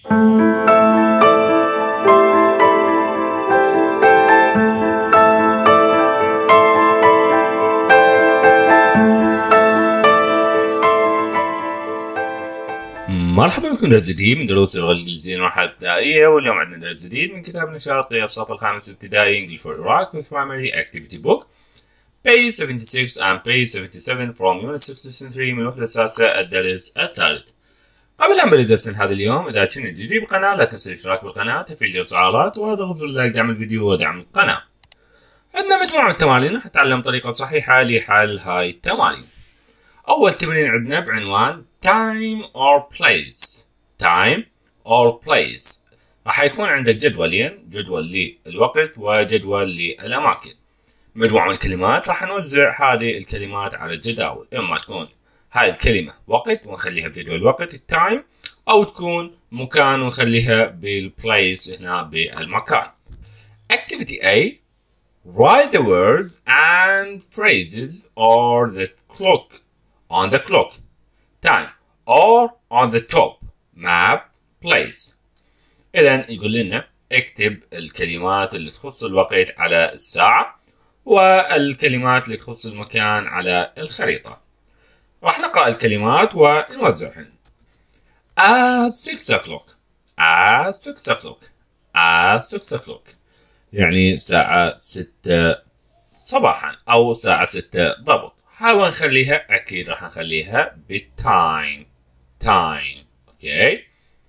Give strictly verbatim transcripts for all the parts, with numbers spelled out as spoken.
مرحبا بكم درس جديد من دروس اللغة الإنجليزية المرحلة الابتدائية، واليوم عندنا درس جديد من كتاب نشاط الصف الخامس ابتدائي English for Iraq with Primary Activity Book page seventy-six and page seventy-seven from Unit six lesson three من الوحدة السادسة الدرس الثالث. قبل أن نبدأ درسنا هذا اليوم، إذا كنت جديد بالقناة لا تنسى الاشتراك بالقناة، تفعيل الجرس وضغط زر لايك دعم الفيديو ودعم القناة. عندنا مجموعة من التمارين راح نتعلم طريقة صحيحة لحل هاي التمارين. أول تمرين عندنا بعنوان time or place. time or place. راح يكون عندك جدولين، جدول للوقت وجدول للأماكن. مجموعة من الكلمات راح نوزع هذه الكلمات على الجداول، إما تكون هاي الكلمة وقت ونخليها بجدول الوقت التايم، أو تكون مكان ونخليها بالبليس هنا بالمكان. Activity A. Write the words and phrases or the clock on the clock, time, or on the top, map, place. إذن يقول لنا اكتب الكلمات اللي تخص الوقت على الساعة والكلمات اللي تخص المكان على الخريطة. راح نقرأ الكلمات ونوزعهن. At six o'clock. At six o'clock. At six o'clock. يعني الساعة ستة صباحا أو ساعة ستة ضبط. حاول نخليها، أكيد راح نخليها بالتايم. تايم. أوكي.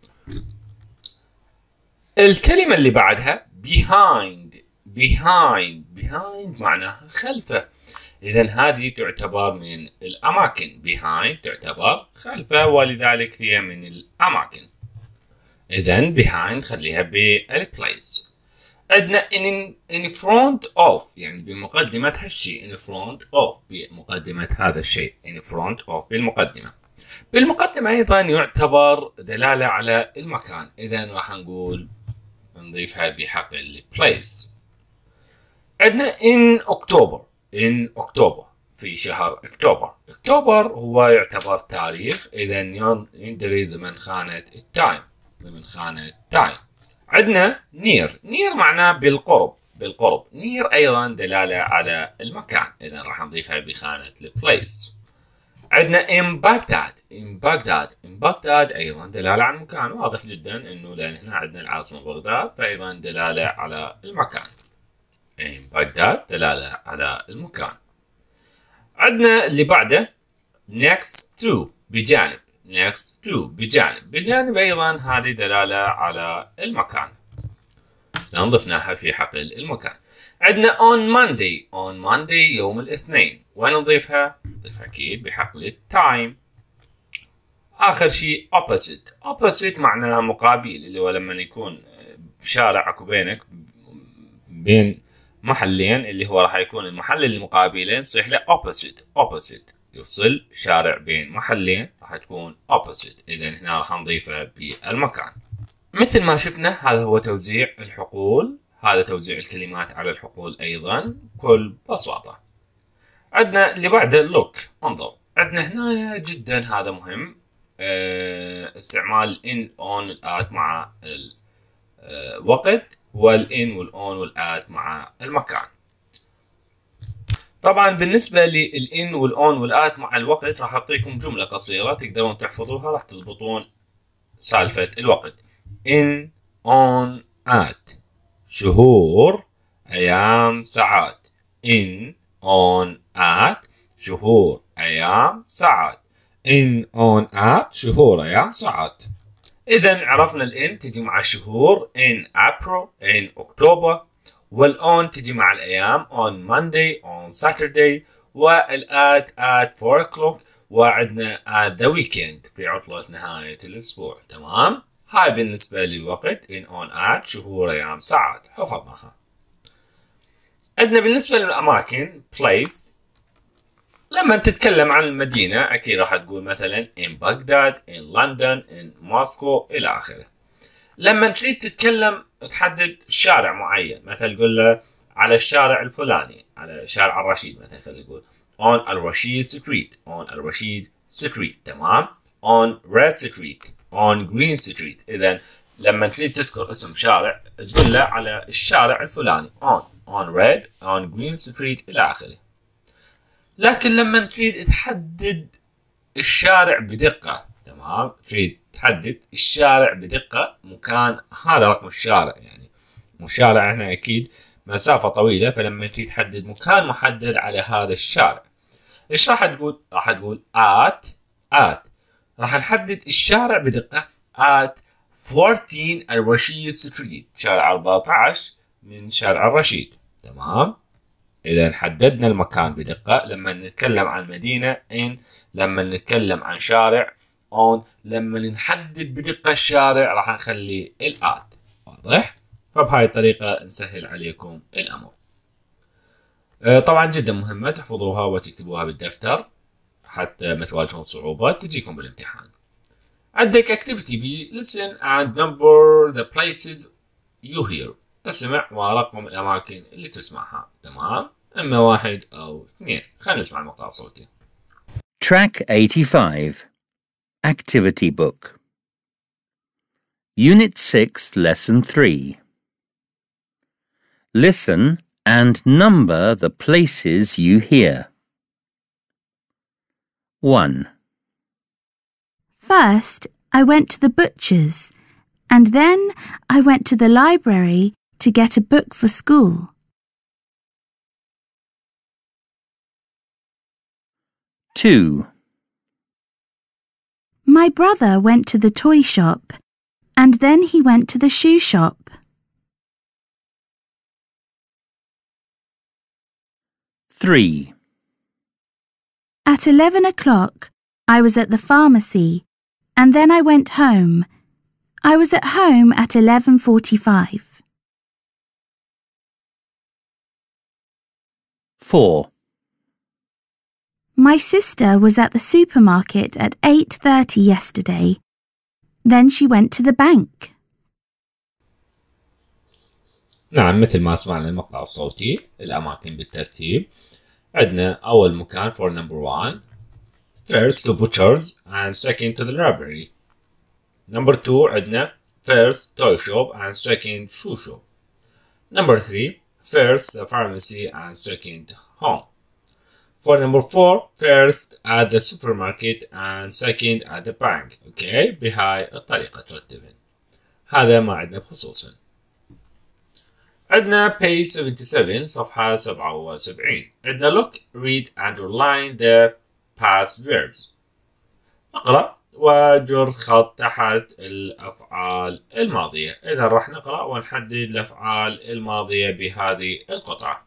الكلمة اللي بعدها behind. behind. behind معناها خلفه. إذن هذه تعتبر من الأماكن. behind تعتبر خلفه، ولذلك هي من الأماكن. إذن behind خليها بالplace. عندنا in in front of، يعني بمقدمة هالشيء. in front of بمقدمة هذا الشيء. in front of بالمقدمة. بالمقدمة أيضا يعتبر دلالة على المكان، إذن راح نقول نضيفها بحق البليس. عندنا in October. in October في شهر أكتوبر. أكتوبر هو يعتبر تاريخ، إذن يندرج ضمن خانة التايم. ضمن خانة تايم. عندنا near. near معناه بالقرب. بالقرب. near أيضا دلالة على المكان، إذن راح نضيفها بخانة البليس. عندنا in Baghdad. in Baghdad. in Baghdad أيضا دلالة على المكان، واضح جدا إنه لأن هنا عندنا العاصمة بغداد، فأيضا دلالة على المكان. in Baghdad دلالة على المكان. عندنا اللي بعده next to بجانب. next to بجانب. بجانب أيضا هذه دلالة على المكان، نضفناها في حقل المكان. عندنا on Monday. on Monday يوم الاثنين. وين نضيفها؟ نضيفها أكيد بحقل التايم. آخر شيء opposite. opposite معناها مقابل، اللي هو لما يكون شارع أكو بينك بين محلين، اللي هو راح يكون المحل المقابلين صيح له opposite. opposite يفصل شارع بين محلين، راح تكون opposite. إذن هنا راح نضيفها بالمكان. مثل ما شفنا هذا هو توزيع الحقول، هذا توزيع الكلمات على الحقول أيضا بكل بساطة. عندنا اللي بعده look. انظر. عندنا هنا جدا هذا مهم، اه استعمال in on at مع الوقت، والin والon والat مع المكان. طبعا بالنسبة للin والon والat مع الوقت راح أعطيكم جملة قصيرة تقدرون تحفظوها، راح تضبطون سالفة الوقت. in on at شهور أيام ساعات. in on at شهور أيام ساعات. in on at شهور أيام ساعات. إذا عرفنا الin تجي مع الشهور in April in October، والon تجي مع الأيام on Monday on Saturday، والat at four o'clock، وعندنا at the weekend في عطلة نهاية الأسبوع. تمام؟ هاي بالنسبة للوقت in on at شهور أيام ساعات، حفظناها. عندنا بالنسبة للأماكن place. لما تتكلم عن المدينة أكيد راح تقول مثلا in Baghdad in London in Moscow إلى آخره. لما تريد تتكلم تحدد شارع معين، مثلا تقول له على الشارع الفلاني، على شارع الرشيد مثلا، خلينا نقول on الرشيد street. on الرشيد street. تمام. on red street. on green street. إذا لما تريد تذكر اسم شارع تقول له على الشارع الفلاني on on red on green street إلى آخره. لكن لما تريد تحدد الشارع بدقة، تمام، تريد تحدد الشارع بدقة مكان هذا رقم الشارع، يعني مو شارع هنا أكيد مسافة طويلة، فلما تريد تحدد مكان محدد على هذا الشارع إيش راح تقول؟ راح تقول at at راح نحدد الشارع بدقة at أربعة عشر الرشيد ستريت، شارع أربعة عشر من شارع الرشيد، تمام. إذا حددنا المكان بدقة. لما نتكلم عن مدينة in، لما نتكلم عن شارع on، لما نحدد بدقة الشارع راح نخلي الآت. واضح؟ فبهاي الطريقة نسهل عليكم الأمر. أه طبعا جدا مهمة تحفظوها وتكتبوها بالدفتر حتى ما تواجهون صعوبات تجيكم بالامتحان. عندك activity B listen and number the places you hear. اسمع ورقم الأماكن اللي تسمعها، تمام؟ إما واحد أو اثنين. خلينا نسمع المقطع الصوتي. Track eighty-five. Activity Book. Unit six, Lesson three. Listen and number the places you hear. one. First, I went to the butcher's, and then I went to the library to get a book for school. two. My brother went to the toy shop, and then he went to the shoe shop. three. At eleven o'clock, I was at the pharmacy, and then I went home. I was at home at eleven forty-five. four. My sister was at the supermarket at eight thirty yesterday. Then she went to the bank. نعم، مثل ما سمعنا المقطع الصوتي الأماكن بالترتيب. عندنا أول مكان for number one. First to butchers and second to the library. Number two عندنا first toy shop and second shoe shop. Number three first the pharmacy and second home. For number four first at the supermarket and second at the bank. اوكي بهاي الطريقة ترتبهن. هذا ما عندنا بخصوصهن. عندنا page seventy-seven صفحة سبعة وسبعين. عندنا look, read, underline the past verbs. اقرأ وجر خط تحت الأفعال الماضية. إذا راح نقرأ ونحدد الأفعال الماضية بهذه القطعة.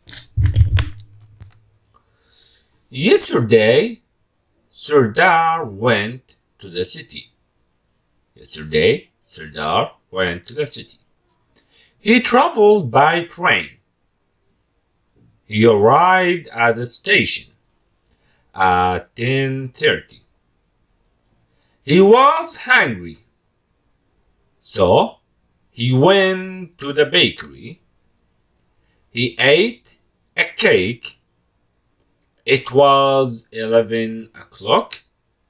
Yesterday, Sardar went to the city. Yesterday, Sardar went to the city. He traveled by train. He arrived at the station at ten thirty. He was hungry, so he went to the bakery. He ate a cake. It was eleven o'clock.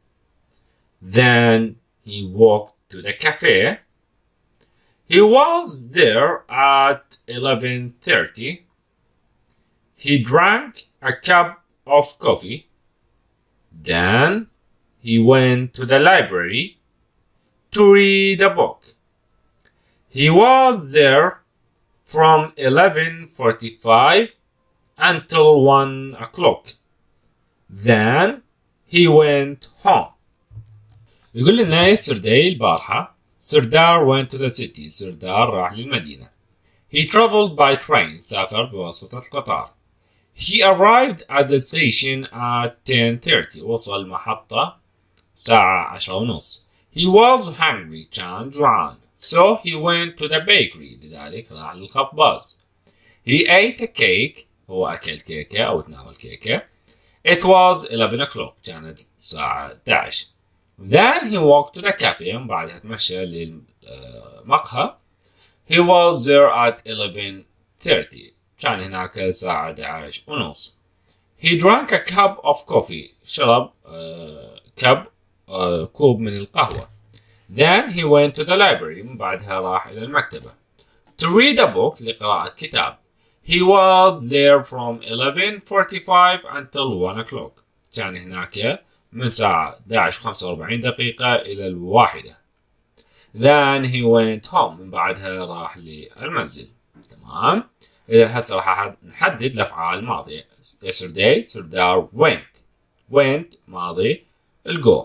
Then he walked to the cafe. He was there at eleven thirty. He drank a cup of coffee. Then he went to the library to read a book. He was there from eleven forty-five until one o'clock. Then he went home. يقول لنا yesterday البارحة سردار went to the city. سردار راح للمدينة. He traveled by train. سافر بواسطة القطار. He arrived at the station at ten thirty. وصل المحطة ساعة عشرة ونص. He was hungry. كان جوعان. So he went to the bakery. لذلك راح للخباز. He ate a cake. هو أكل كيكة أو تناول كيكة. It was eleven o'clock. كانت الساعة إحدى عشر. Then he walked to the cafe. بعدها تمشى للمقهى. He was there at eleven thirty. كان هناك الساعة إحدى عشر ونص. He drank a cup of coffee. شرب uh, كب uh, كوب من القهوة. Then he went to the library. من بعدها راح إلى المكتبة. To read a book. لقراءة كتاب. He was there from eleven forty-five until one o'clock. كان هناك من الساعة إحدى عشر وخمسة وأربعين دقيقة إلى الواحدة. Then he went home. من بعدها راح للمنزل. تمام. إذا هسه راح نحدد الأفعال الماضية. Yesterday سردار went. Went ماضي الجو.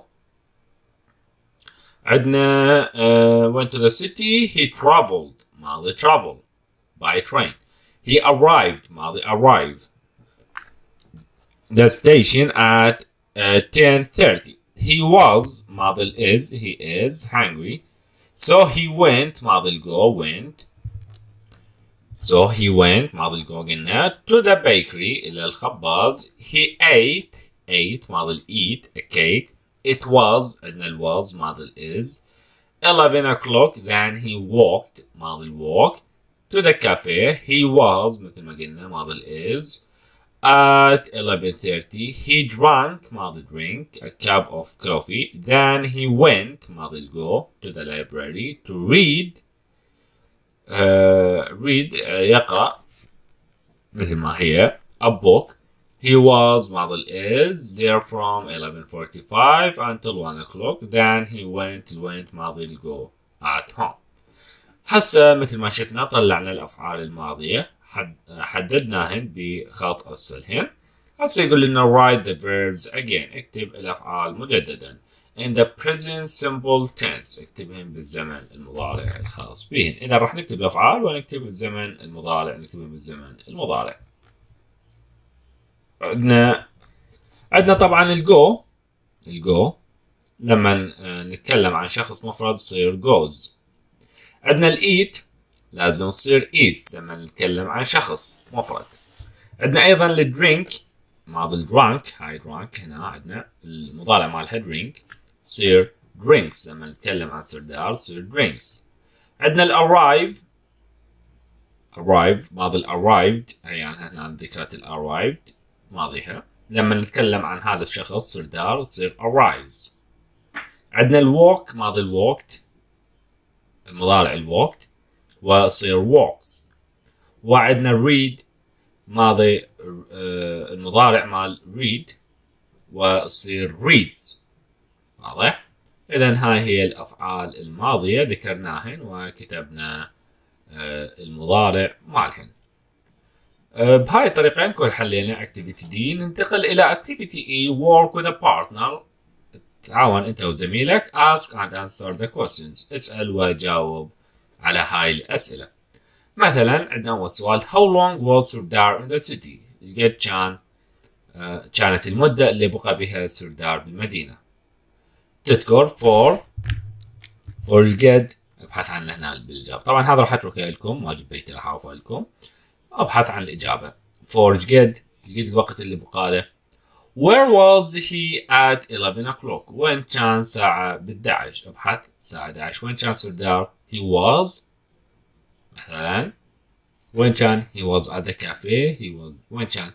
عندنا uh, went to the city. He traveled ماضي travel by train. He arrived ماضي arrive. The station at uh, ten thirty. He was ماضي is. He is hungry. So he went ماضي الجو went. So he went ماضي الجو قلنا to the bakery إلى الخباز. He ate ate ماضي eat a cake. It was عندنا ال was ماضي is. eleven o'clock. Then he walked ماضي walk to the cafe. He was مثل ما قلنا ماضي is. At eleven thirty he drank ماضي drink a cup of coffee. Then he went ماضي go to the library to read uh, read uh, يقرأ مثل ما هي a book. He was ماضي is there from eleven forty-five until one o'clock. Then he went went ماضي go at home. هسه مثل ما شفنا طلعنا الأفعال الماضية حددناهن بخط أسفلهن. هسه يقول لنا write the verbs again. اكتب الأفعال مجددا. In the present simple tense. اكتبهن بالزمن المضارع الخاص بهن. إذا راح نكتب الأفعال ونكتب الزمن المضارع نكتبهن بالزمن المضارع. عندنا عندنا طبعا الجو. الجو لما نتكلم عن شخص مفرد تصير goes. عندنا الإيت لازم تصير eats لما نتكلم عن شخص مفرد. عندنا أيضا الدرينك ماضي الدرانك. هاي درانك هنا عندنا المضارع مالها درينك تصير drinks لما نتكلم عن سردار تصير drinks. عندنا الأرايف arrive ماضي الarrived. هي يعني هنا ذكرت الarrived ماضيها. لما نتكلم عن هذا الشخص سردار تصير arrives. عندنا الwalk ماضي الwalked المضارع الwalked وصير walks. وعندنا read ماضي المضارع مال read وصير reads. واضح؟ إذا هاي هي الأفعال الماضية ذكرناهن وكتبنا المضارع مالهن. بهاي الطريقة نكون حلينا activity D. ننتقل إلى activity E work with a partner. تعاون أنت وزميلك ask and answer the questions. اسأل وجاوب على هاي الأسئلة. مثلا عندنا أول سؤال how long was سردار in the city. إيش قد كان آه كانت المدة اللي بقى بها سردار بالمدينة. تذكر for for إيش قد ابحث عنه هنا بالإجابة. طبعا هذا راح أتركه لكم واجب بيتي راح أوفى لكم. أبحث عن الإجابة. for إيش قد إيش قد الوقت اللي بقى له. where was he at eleven o'clock. وين كان ساعة بالإحدى عشر. ابحث ساعة إحدى عشر وين كان سردار. he was مثلا وين كان he was at the cafe. he was وين كان.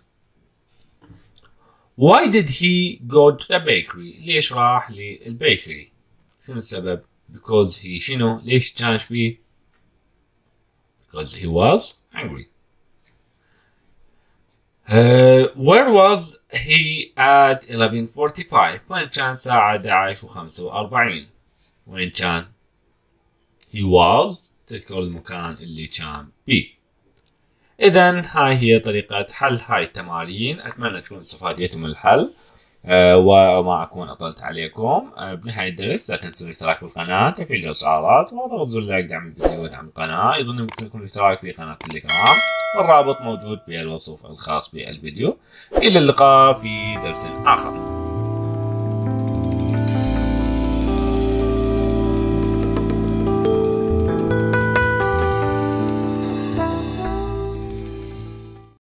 why did he go to the bakery. ليش راح للبيكري. شنو السبب. because he شنو ليش كان فيه. because he was hungry. uh, where was he at eleven forty-five. وين كان ساعة إحدى عشر وخمسة وأربعين. وين كان he was تذكر المكان اللي كان بيه. إذا هاي هي طريقة حل هاي التمارين. أتمنى تكونوا استفاديتوا من الحل أه وما أكون أطلت عليكم. أه بنهاية الدرس لا تنسوا الاشتراك بالقناة تفعيل الإشعارات وضغط زر لايك دعم الفيديو ودعم القناة. أيضا يمكنكم يكون الاشتراك في قناة تليجرام والرابط موجود بالوصف الخاص بالفيديو. إلى اللقاء في درس آخر.